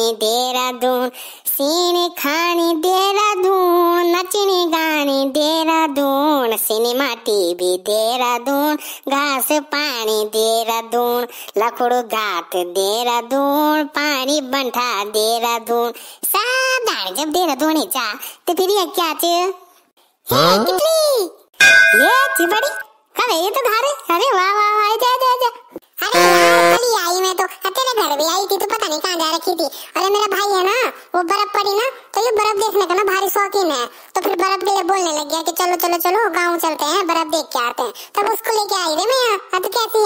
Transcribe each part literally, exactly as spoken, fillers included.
खानी देहरादून, सीने खानी देहरादून, नचने गाने देहरादून, सिनेमा टीवी देहरादून, घास पानी देहरादून, लखड़ू घाट देहरादून, पानी बंठा देहरादून। साधारण जब देहरादून ही जा तो फिर ये क्या चे? हाँ? ये चिपड़ी कब है ये तो घर है? अरे वाह वाह वाह, जा जा जा। अरे यार कल ही आई मैं तो, तेरे घर भी आई थी तो पता नहीं कहाँ जा रखी थी। अरे मेरा भाई है ना, वो बर्फ पड़ी ना तो ये बर्फ देखने का ना भारी शौकीन है, तो फिर बर्फ के लिए बोलने लग गया कि चलो चलो चलो गाँव चलते हैं, बर्फ देख के आते हैं। तब उसको लेके आई रे मैं यहाँ। अब कैसी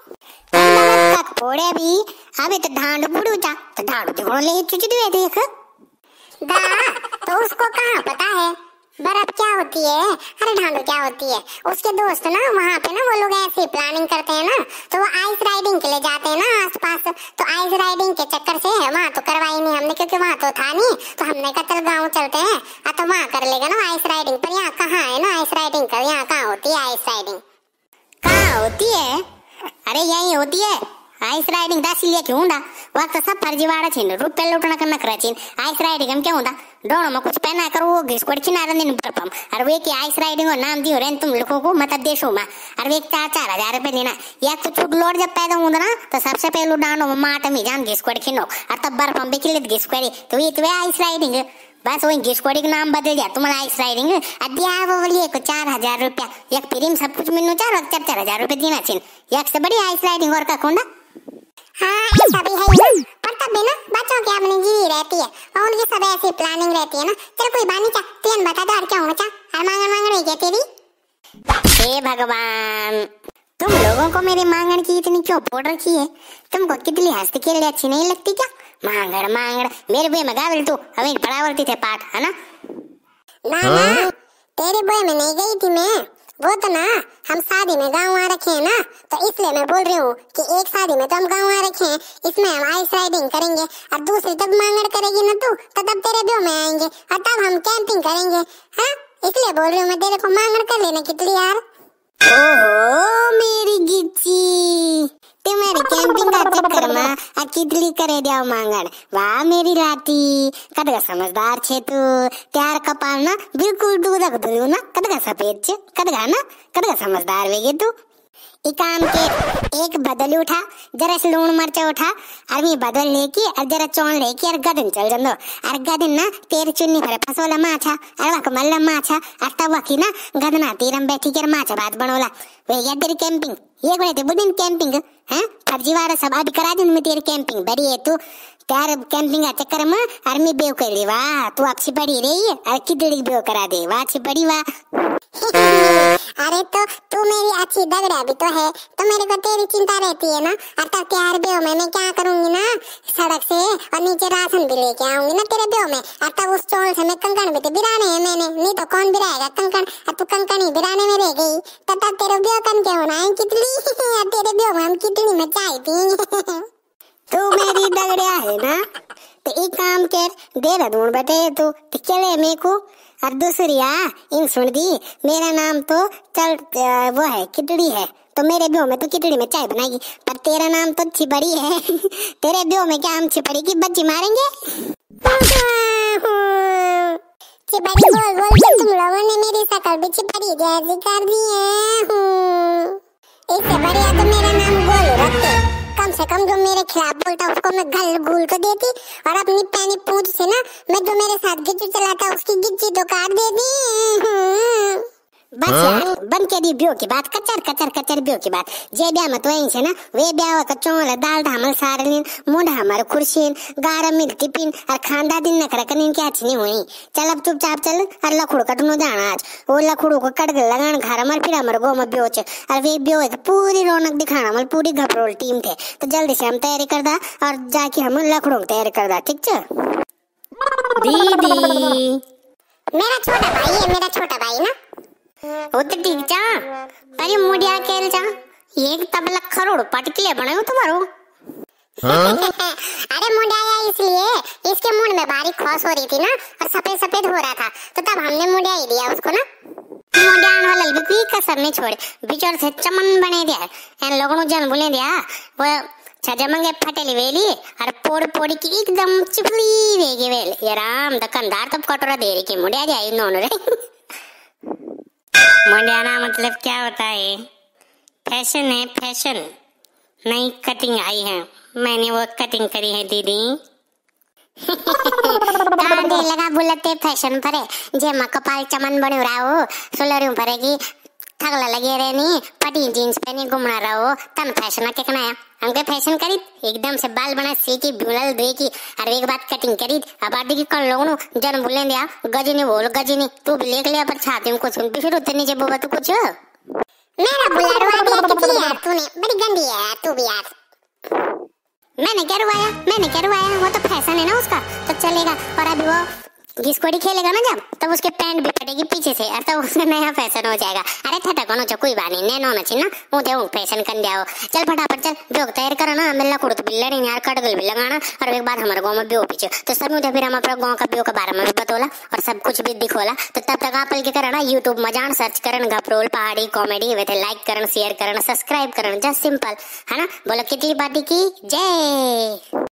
है? तक फोड़े भी अबे तो ढांड बुड़ू जा तो ढांड जोड़ ले चुचड़ी देख दा, तो उसको कहाँ पता है बर्फ क्या होती है, अरे ढांडू क्या होती है। उसके दोस्त ना वहाँ पे ना वो लोग ऐसी प्लानिंग करते हैं ना, तो वो आइस राइडिंग के लिए जाते हैं ना आसपास, तो आइस राइडिंग के चक्कर से वहाँ तो करवाई नहीं हमने, क्योंकि वहाँ तो था नहीं, तो हमने कहा चल गाँव चलते हैं, तो वहाँ कर लेगा ना आइस राइडिंग। पर यहाँ कहाँ है ना आइस राइडिंग कर, यहाँ कहाँ होती है आइस राइडिंग? कहाँ होती है? अरे यही होती है आइस राइडिंग। दासी लिया क्यों डा वक्त सब फर्जीवाड़ा छीन रुपये लूटना करना करा छीन आइस राइडिंग हम क्या होता दोनों में कुछ पहना कर वो घिसकोड़ छिना रहे दिन बर्फम। और वे की आइस राइडिंग और नाम दियो रहे तुम लोगों को मतलब देशों में, और वे चार चार हजार रुपए देना। या तो छुट लोड जब पैदा होता ना तो सबसे पहले डांडो में माट में जान घिसकोड़ खिनो और तब बर्फम बिखिले घिसकोड़ी, तो ये तो आइस राइडिंग बस वही घिसकोड़ी का नाम बदल गया तुम्हारा आइस राइडिंग। अद्या वो बोलिए को चार हजार रुपया एक फ्री में सब कुछ मिलना चार वक्त चार चार हजार रुपए देना छीन एक से बड़ी आइस राइडिंग और का कोंडा। हाँ ऐसा भी है ना, पर तब भी ना बच्चों की अपनी जी रहती है और उनकी सब ऐसी प्लानिंग रहती है ना। चल कोई बानी चा तीन बता दो और क्या होगा चा और मांगन मांगन है क्या तेरी? हे भगवान तुम लोगों को मेरी मांगन की इतनी क्यों फोड़ रखी है? तुमको कितनी हंसती खेलने अच्छी नहीं लगती क्या? मांगड़ मांगड़ मेरे बुए में गावल तू अभी पढ़ावती थे पाठ है ना? ना ना तेरे बुए में नहीं गई थी मैं, वो तो ना हम शादी में गाँव आ रखे हैं ना, तो इसलिए मैं बोल रही हूँ कि एक शादी में तो हम गाँव आ रखे हैं, इसमें हम आइस राइडिंग करेंगे और दूसरी तब मांगड़ करेगी ना तू, तो तब तेरे ब्याह में आएंगे और तब हम कैंपिंग करेंगे। हाँ इसलिए बोल रही हूँ मैं तेरे को मांगड़ कर लेना कितनी यार। ओहो मेरी गिच्ची तुम्हारी कैंपिंग का चक्कर में आ कितली करे दिया मांगड़। वाह मेरी लाटी कदगा समझदार छे तू, त्यार कपाल ना बिल्कुल दूधक धुलू ना कदगा सफेद छे कदगा ना कदगा समझदार वेगे तू। एक काम के एक बदल उठा जरा से लूण मरचा उठा और मी बदल लेके और जरा चौन लेके और गदन चल जंदो और गदन ना तेरे चुन्नी भरे फसोला माछा और वक मल्ला माछा और तब वकी ना गदना तीरम बैठी कर माछा बात बनोला वे या तेरी कैंपिंग ये कोई ते बुदिन कैंपिंग हैं फर्जीवाड़ा सब अभी करा दिन में तेरी कैंपिंग बड़ी है तू त्यार कैंपिंग का चक्कर में आर्मी बेव कर ली। वाह तू अच्छी बड़ी रही है और कितनी बेव करा दे वाह अच्छी बड़ी वाह। अरे तो तू मेरी अच्छी दगड़ा भी तो है तो मेरे को तेरी चिंता रहती है ना, और तब त्यार बेव में मैं क्या करूंगी ना सड़क से और नीचे राशन भी लेके आऊंगी ना तेरे बेव में, और तब उस चोल से मैं कंकण भी तो बिराने है मैंने, नहीं तो कौन बिराएगा कंकण, और तू कंकण ही बिराने में रह गई तो तब तेरे बेव कन के होना है कितनी तेरे बेव में हम कितनी में चाय पीएंगे। तू मेरी दगड़िया है ना तो एक काम कर देहरादून बैठे तू तो चले मेरे को और दूसरी आ इन सुन दी मेरा नाम तो चल वो है कितड़ी है तो मेरे ब्योह में तो कितड़ी में चाय बनाएगी, पर तेरा नाम तो छिपड़ी है तेरे ब्योह में क्या हम छिपड़ी की बच्ची मारेंगे? छिपड़ी बोल बोल के तुम लोगों ने मेरी शकल भी छिपड़ी जैसी कर दी है। इससे बढ़िया तो मेरा नाम गोलू रखते, कम से कम जो मेरे खिलाफ बोलता उसको मैं गल गुल को देती और अपनी पैनी पूंछ से ना मैं जो मेरे साथ गिच्ची चलाता उसकी गिच्ची तो काट देती। बस यार बंद के दी ब्यो की बात कचर कचर कचर ब्यो की बात जे ब्याह में तो वहीं से ना वे ब्याह का चौल दाल ढामल सारलीन मुंड हमारे खुर्शीन गारा मिल टिपिन और खांदा दिन न कर कनीन क्या अच्छी नहीं हुई। चल अब चुपचाप चल और लखड़ू कटनो जाना आज वो लखड़ू को कट लगान घर मर फिर हमारे गो में ब्यो चे और वे ब्यो है पूरी रौनक दिखाना मल पूरी घपरोल टीम थे, तो जल्दी से हम तैयारी कर दा और जाके हम लखड़ू की तैयारी कर दा ठीक है। दीदी मेरा छोटा भाई है मेरा छोटा भाई ना वो तो ठीक जा पर मुड़िया केल जा एक तबला खरोड़ पटकिले बनाओ तुम्हारो। अरे मुड़िया इसलिए इसके मुंड में भारी खौस हो रही थी ना और सफेद सफेद हो रहा था तो तब हमने मुड़िया ही दिया उसको ना। मुड़ियान वाला भी कसर नहीं छोड़े बिचौर से चमन बने दिया इन लोगों ने जन बोले दिया वो छजमंगे फटेली वेली और पोड़ पोड़ी की एकदम चिपली वेगी वेल ये राम दुकानदार तब कटोरा दे रही की मुंडिया जाए नोन रे। मुंडियाना मतलब क्या होता है? फैशन है फैशन। नई कटिंग आई है, मैंने वो कटिंग करी है दीदी। तांडे लगा बुलते फैशन भरे जे मा कपाल चमन बने रहो सोलरियों भरेगी थगला लगे रहनी पटी जीन्स पहनी घूमना रहो तन फैशन के कनाया हमके फैशन करी एकदम से बाल बना सीकी बुलल देखी और एक बात कटिंग करी अब आदि की कौन लोगों जन बोले दिया गजनी बोल गजनी तू भी लेके लिया पर छाती में कुछ फिर उतने नीचे बोबा तू कुछ मेरा बुलारवा दिया कितनी यार तूने बड़ी गंदी है यार तू भी यार। मैंने क्या रुवाया मैंने क्या रुवाया वो तो फैशन है ना उसका तो चलेगा। और अभी वो घिसकोड़ी खेलेगा ना जब तब उसके पैंट भी फटेगी पीछे से और तब उसका नया फैशन हो जाएगा। अरे ठटा कोनो च कोई बानी नैनो न छी ना वो दे फैशन कर जाओ चल फटाफट चल जोग तैयार करो ना मिलना कुड़ तो बिल्ला नहीं यार कटगल भी लगाना और एक बार हमारे गांव में बियो पीछे तो सब मुझे फिर हम अपने गांव का बियो के बारे में भी बतौला और सब कुछ भी दिखोला तो तब तक आप के करना यूट्यूब में जान सर्च करन घपरोल पहाड़ी कॉमेडी वे लाइक करन शेयर करन सब्सक्राइब करन जस्ट सिंपल है ना। बोलो कितनी पार्टी की जय।